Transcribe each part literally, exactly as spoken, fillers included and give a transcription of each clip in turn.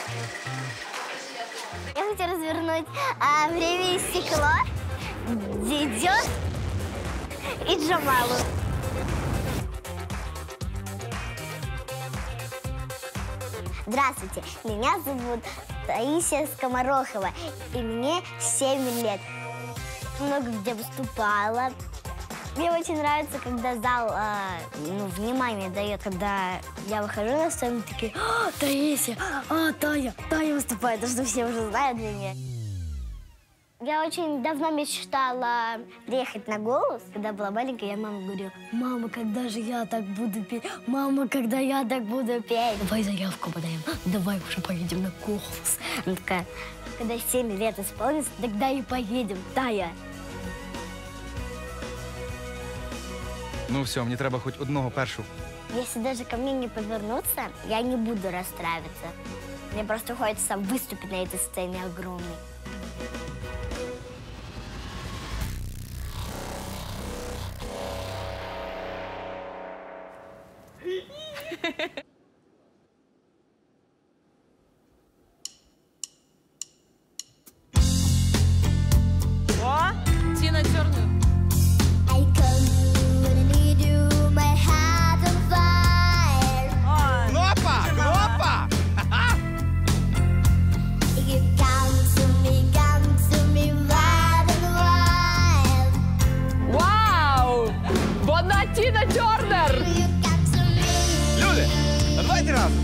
Я хочу развернуть а, время и стекло, Дидё и Джамалу. Здравствуйте, меня зовут Таисия Скоморохова, и мне семь лет. Много где выступала. Мне очень нравится, когда зал э, ну, внимание дает, когда я выхожу на сцену, такие: «А, Таисия, а, Таня, Таня выступает», потому что все уже знают меня. Я очень давно мечтала приехать на «Голос». Когда была маленькая, я маме говорила: «Мама, когда же я так буду петь? Мама, когда я так буду петь?» «Давай заявку подаем, давай уже поедем на «Голос». Она такая: «Когда семь лет исполнится, тогда и поедем, Тая». Ну все, мені треба хоч одного першу. Если даже ко мне не повернуться, я не буду расстраиваться. Мне просто хочется выступить на этой сцене огромной. О, Тина Тернер. Кнопа! Кнопа! Вау! Вона Тіна Тернер! Люди, а давайте разом.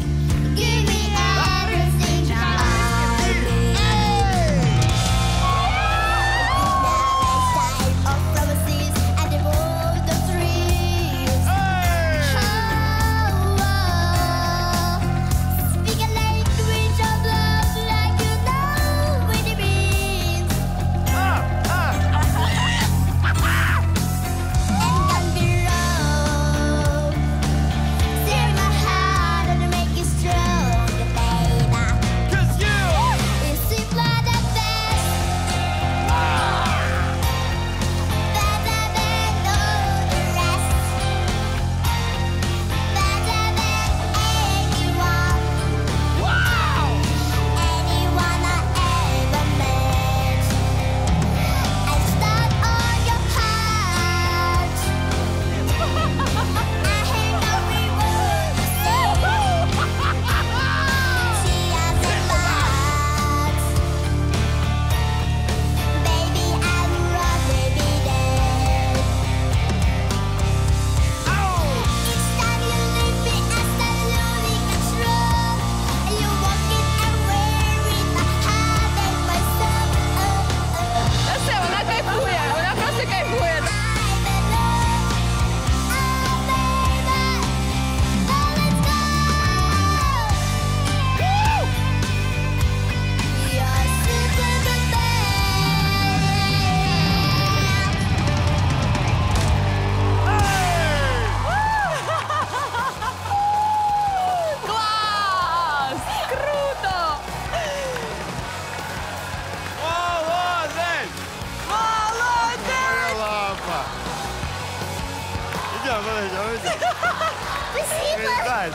Спасибо!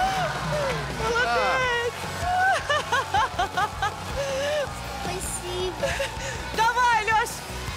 Молодець! Спасибо! Давай, Лёш!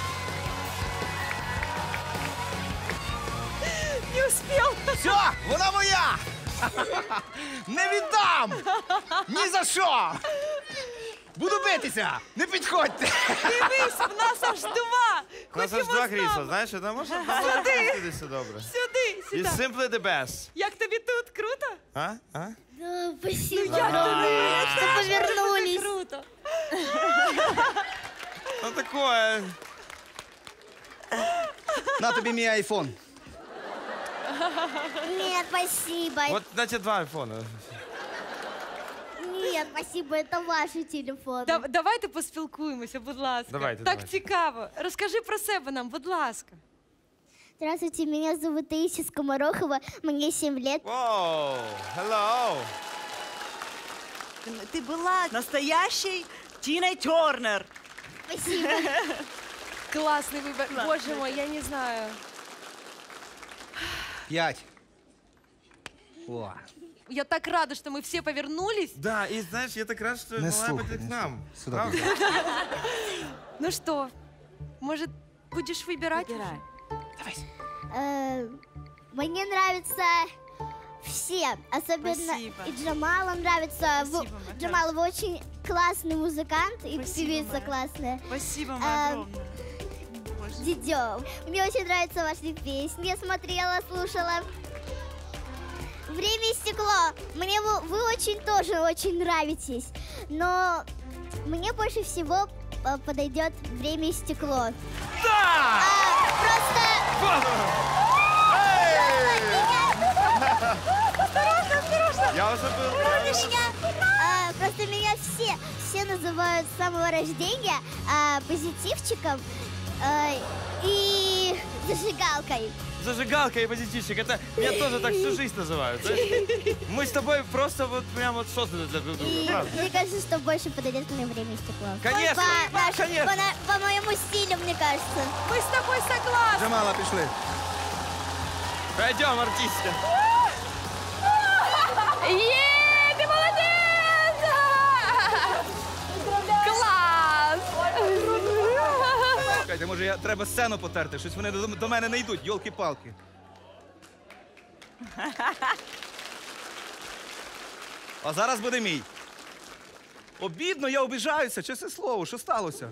Не успел! Все, вона моя! Не віддам! Ні за що! Буду битися! Не підходьте! Дивись, в нас аж два! У нас аж два крісла, знаєш, одна можна Сюди. сюди все добре. Сюди, І сюди! simply the best. Як тобі тут? Круто? А? А? Да, спасибо! Як тобі? Что повернулись! Круто! Ну такое. На тобі мій айфон. Нет, спасибо! От, значить, два айфони. Нет, спасибо, это ваши телефоны. Да- Давайте поспілкуємося, будь ласка. Давайте, Так давайте. цікаво. Розкажи про себе нам, будь ласка. Здравствуйте, меня зовут Таисия Скоморохова, мне семь лет. Воу, hello. Ты была настоящей Тиной Тернер. Спасибо. Класний вибір. Боже мой, я не знаю. П'ять. О. Я так рада, что мы все повернулись. Да, и знаешь, я так рад, что Не могла слухай, быть к не нам. Сюди. Правда? Ну что, может, будешь выбирать? Выбирай. Э, Мне нравятся все, особенно Спасибо. и Джамалу нравится. Вы- Спасибо, моя Джамал, вы очень классный музыкант и Спасибо, певица моя. классная. Спасибо, Эм, моя огромное. Боже. Дидё, мне очень нравятся ваши песни, я смотрела, слушала. «Время и стекло». Мне вы, вы очень тоже очень нравитесь, но мне больше всего э, подойдет «Время и стекло». Да! А, просто Я уже был. Просто меня, а, просто меня все, все называют с самого рождения а, позитивчиком а, и зажигалкой. Зажигалка и позитивчик. Это меня тоже так всю жизнь называют. знаешь. Мы с тобой просто вот прям вот созданы для друг друга. И Правда. мне кажется, что больше подойдет мне «Время и стекло». Конечно, По, наш- конечно. по на- по моему стилю, мне кажется. Мы с тобой согласны. Джамала, пішли. Пойдем, артистка. Е, ты молодец! Класс! Чекайте, може, я треба сцену потерти, щось вони до, до мене не йдуть, йолки-палки. А зараз буде мій. Обідно, я обіжаюся, чесне слово, що сталося?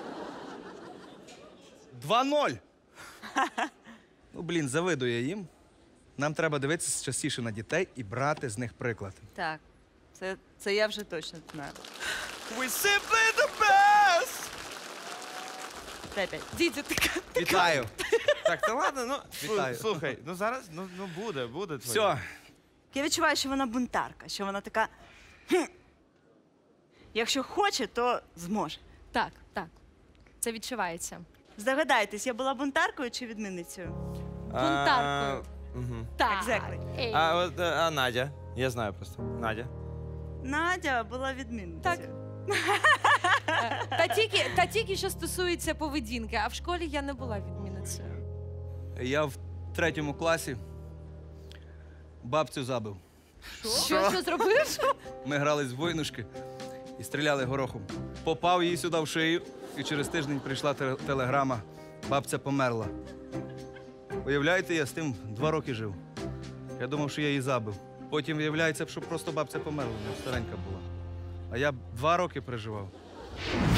два ноль. Ну, блін, завидую я їм. Нам треба дивитися частіше на дітей і брати з них приклад. Так, це, це я вже точно знаю. We simply the best! Дай п'ять. Дідя, ти ка- Вітаю. Так, та ладно, ну Вітаю. слухай, ну зараз ну, ну буде, буде твоє. Все. Я відчуваю, що вона бунтарка, що вона така. «Хм, якщо хоче, то зможе. Так, так. Це відчувається. Здогадайтесь, я була бунтаркою чи відмінницею? Бунтаркою. Угу. Так. Exactly. Ей. А, от, е, а Надя? Я знаю просто. Надя. Надя була відмінницею. Так. Та тільки, та тільки що стосується поведінки, а в школі я не була відмінницею. Я в третьому класі бабцю забив. Що, що зробив? Ми грали з войнушки і стріляли горохом. Попав їй сюди в шию, і через тиждень прийшла те- телеграма. Бабця померла. Уявляєте, я з тим два роки жив. Я думав, що я її забив. Потім виявляється, що просто бабця померла, вона старенька була. А я два роки переживав.